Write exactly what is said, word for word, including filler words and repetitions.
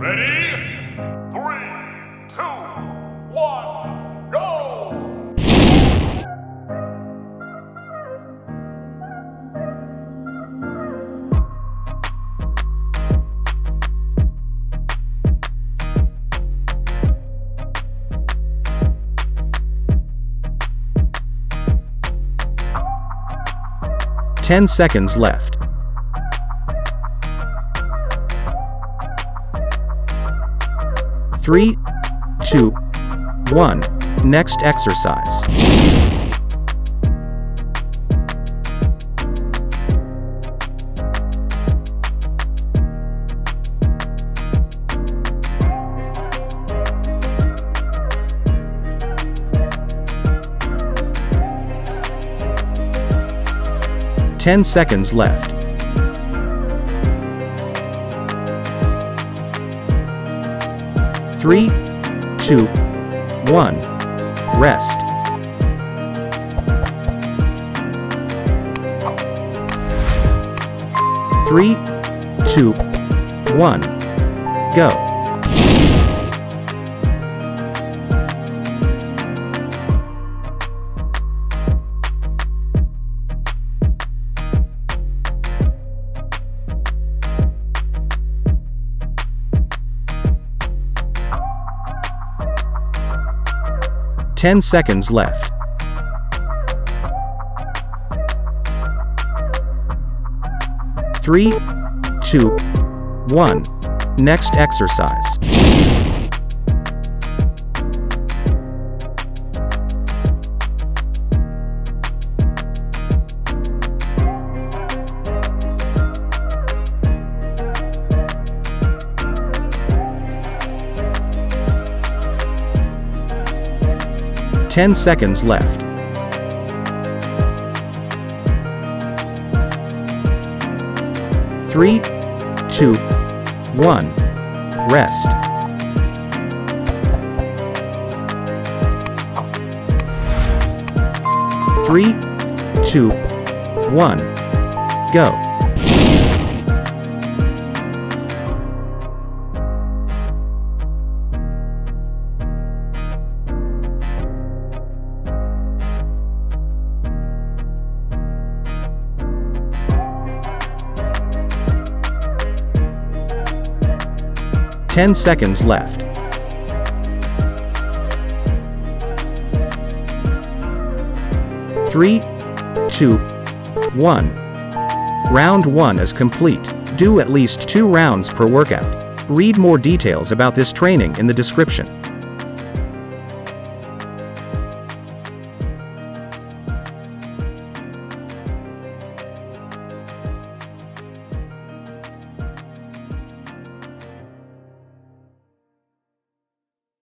Ready? Three, two, one, go! Ten seconds left. Three, two, one. Next exercise. Ten seconds left. Three, two, one. Rest. Three, two, one. Go. Ten seconds left. Three, two, one. Next exercise. Ten seconds left. Three, two, one. Rest. Three, two, one. Go. Ten seconds left. Three, two, one. Round one is complete. Do at least two rounds per workout. Read more details about this training in the description.